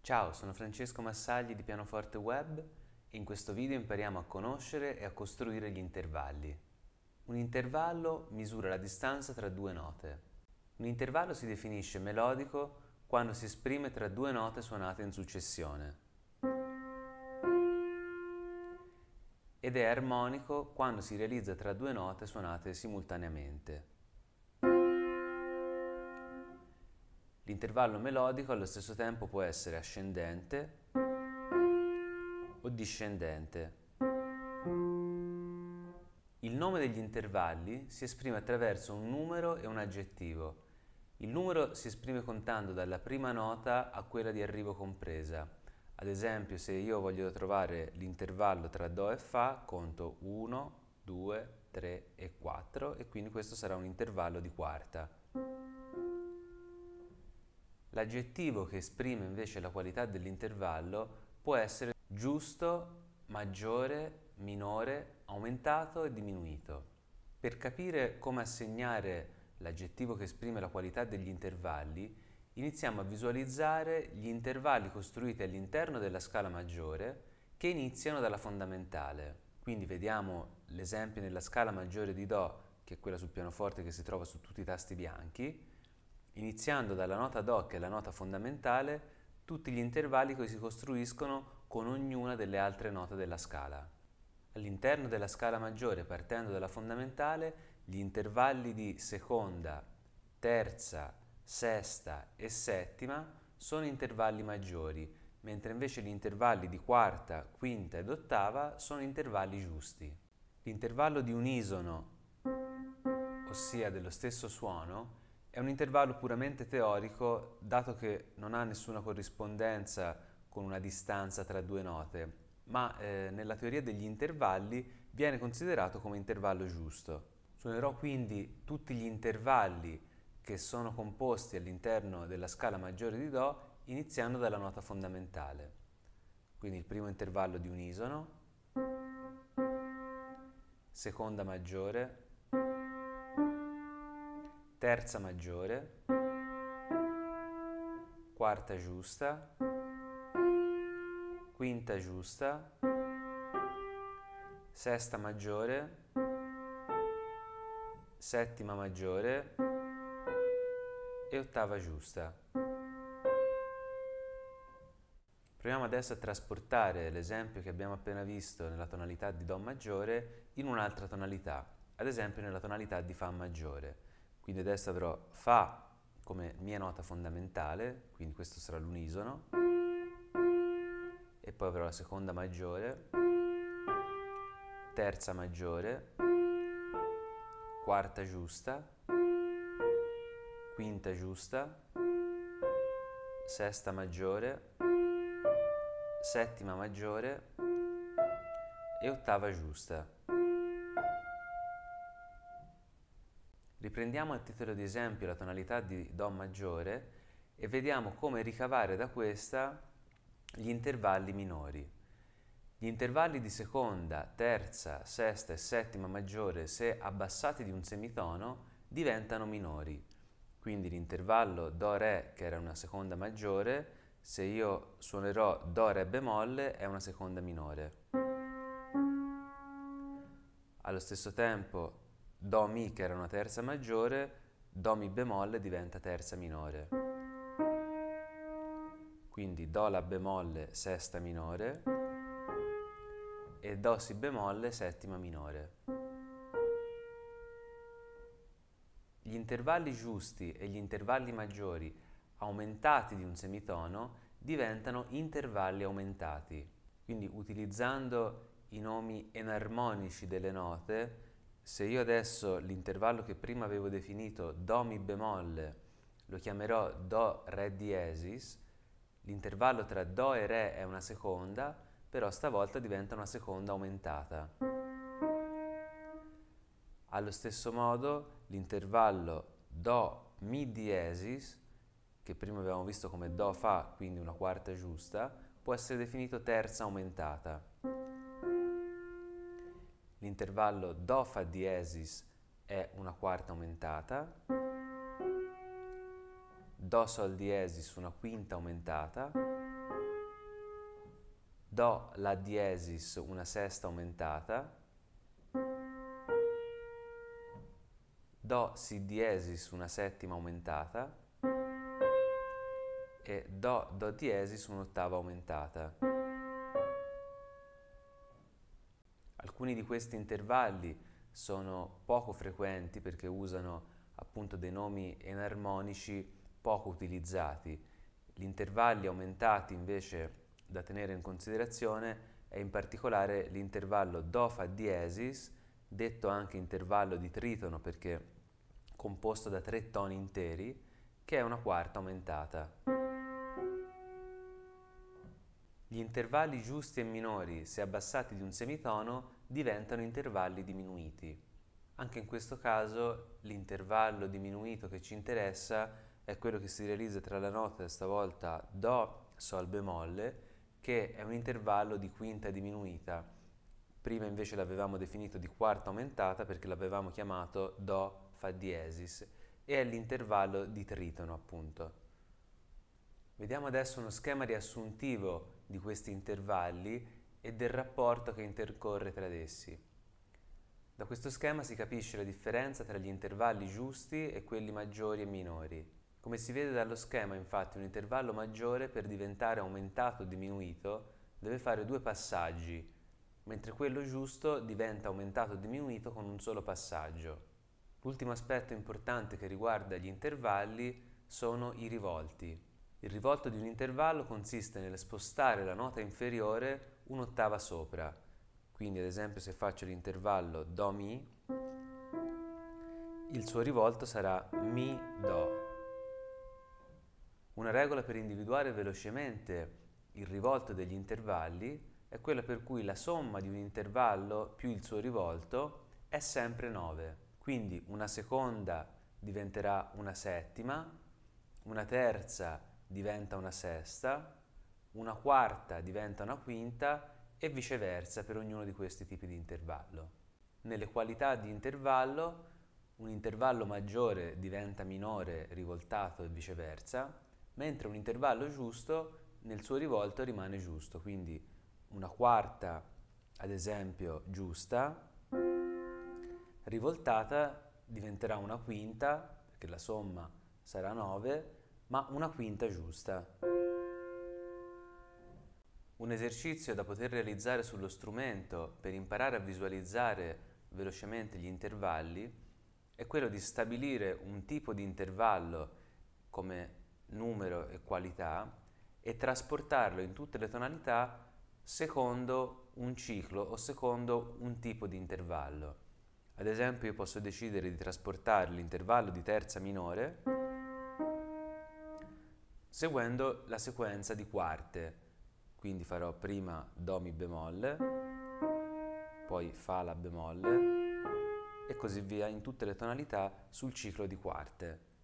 Ciao, sono Francesco Massagli di Pianoforte Web e in questo video impariamo a conoscere e a costruire gli intervalli. Un intervallo misura la distanza tra due note. Un intervallo si definisce melodico quando si esprime tra due note suonate in successione ed è armonico quando si realizza tra due note suonate simultaneamente. L'intervallo melodico allo stesso tempo può essere ascendente o discendente. Il nome degli intervalli si esprime attraverso un numero e un aggettivo. Il numero si esprime contando dalla prima nota a quella di arrivo compresa. Ad esempio, se io voglio trovare l'intervallo tra Do e Fa, conto 1, 2, 3 e 4 e quindi questo sarà un intervallo di quarta. L'aggettivo che esprime invece la qualità dell'intervallo può essere giusto, maggiore, minore, aumentato e diminuito. Per capire come assegnare l'aggettivo che esprime la qualità degli intervalli, iniziamo a visualizzare gli intervalli costruiti all'interno della scala maggiore che iniziano dalla fondamentale. Quindi vediamo l'esempio nella scala maggiore di Do, che è quella sul pianoforte che si trova su tutti i tasti bianchi. Iniziando dalla nota Do, che è la nota fondamentale, tutti gli intervalli che si costruiscono con ognuna delle altre note della scala. All'interno della scala maggiore, partendo dalla fondamentale, gli intervalli di seconda, terza, sesta e settima sono intervalli maggiori, mentre invece gli intervalli di quarta, quinta ed ottava sono intervalli giusti. L'intervallo di unisono, ossia dello stesso suono, è un intervallo puramente teorico, dato che non ha nessuna corrispondenza con una distanza tra due note, ma nella teoria degli intervalli viene considerato come intervallo giusto. Suonerò quindi tutti gli intervalli che sono composti all'interno della scala maggiore di Do, iniziando dalla nota fondamentale. Quindi il primo intervallo di unisono, seconda maggiore, terza maggiore, quarta giusta, quinta giusta, sesta maggiore, settima maggiore e ottava giusta. Proviamo adesso a trasportare l'esempio che abbiamo appena visto nella tonalità di Do maggiore in un'altra tonalità, ad esempio nella tonalità di Fa maggiore. Quindi adesso avrò Fa come mia nota fondamentale, quindi questo sarà l'unisono, e poi avrò la seconda maggiore, terza maggiore, quarta giusta, quinta giusta, sesta maggiore, settima maggiore e ottava giusta. Riprendiamo a titolo di esempio la tonalità di Do maggiore e vediamo come ricavare da questa gli intervalli minori. Gli intervalli di seconda, terza, sesta e settima maggiore, se abbassati di un semitono, diventano minori. Quindi l'intervallo Do-Re, che era una seconda maggiore, se io suonerò Do-Re bemolle, è una seconda minore. Allo stesso tempo, Do-Mi, che era una terza maggiore, Do-Mi bemolle diventa terza minore. Quindi Do-La bemolle, sesta minore, e Do-Si bemolle, settima minore. Gli intervalli giusti e gli intervalli maggiori aumentati di un semitono diventano intervalli aumentati. Quindi utilizzando i nomi enarmonici delle note, se io adesso l'intervallo che prima avevo definito Do Mi bemolle lo chiamerò Do Re diesis, l'intervallo tra Do e Re è una seconda, però stavolta diventa una seconda aumentata. Allo stesso modo l'intervallo Do Mi diesis, che prima avevamo visto come Do Fa, quindi una quarta giusta, può essere definito terza aumentata. L'intervallo Do Fa diesis è una quarta aumentata, Do Sol diesis una quinta aumentata Do, La diesis, una sesta aumentata, Do, Si diesis, una settima aumentata e Do, Do diesis, un'ottava aumentata. Alcuni di questi intervalli sono poco frequenti perché usano appunto dei nomi enarmonici poco utilizzati. Gli intervalli aumentati invece da tenere in considerazione è in particolare l'intervallo Do Fa diesis, detto anche intervallo di tritono perché composto da 3 toni interi, che è una quarta aumentata. Gli intervalli giusti e minori, se abbassati di un semitono, diventano intervalli diminuiti. Anche in questo caso l'intervallo diminuito che ci interessa è quello che si realizza tra la nota, stavolta Do, Sol bemolle, che è un intervallo di quinta diminuita. Prima invece l'avevamo definito di quarta aumentata perché l'avevamo chiamato Do, Fa diesis e è l'intervallo di tritono appunto. Vediamo adesso uno schema riassuntivo di questi intervalli e del rapporto che intercorre tra essi. Da questo schema si capisce la differenza tra gli intervalli giusti e quelli maggiori e minori. Come si vede dallo schema, infatti, un intervallo maggiore per diventare aumentato o diminuito deve fare 2 passaggi, mentre quello giusto diventa aumentato o diminuito con un solo passaggio. L'ultimo aspetto importante che riguarda gli intervalli sono i rivolti. Il rivolto di un intervallo consiste nel spostare la nota inferiore un'ottava sopra. Quindi, ad esempio, se faccio l'intervallo Do-Mi, il suo rivolto sarà Mi-Do. Una regola per individuare velocemente il rivolto degli intervalli è quella per cui la somma di un intervallo più il suo rivolto è sempre 9. Quindi una seconda diventerà una settima, una terza diventa una sesta, una quarta diventa una quinta e viceversa per ognuno di questi tipi di intervallo. Nelle qualità di intervallo, un intervallo maggiore diventa minore rivoltato e viceversa, mentre un intervallo giusto nel suo rivolto rimane giusto, quindi una quarta, ad esempio, giusta, rivoltata diventerà una quinta, perché la somma sarà 9, ma una quinta giusta. Un esercizio da poter realizzare sullo strumento per imparare a visualizzare velocemente gli intervalli è quello di stabilire un tipo di intervallo come numero e qualità e trasportarlo in tutte le tonalità secondo un ciclo o secondo un tipo di intervallo. Ad esempio, io posso decidere di trasportare l'intervallo di terza minore seguendo la sequenza di quarte. Quindi farò prima Do Mi bemolle, poi Fa La bemolle e così via in tutte le tonalità sul ciclo di quarte.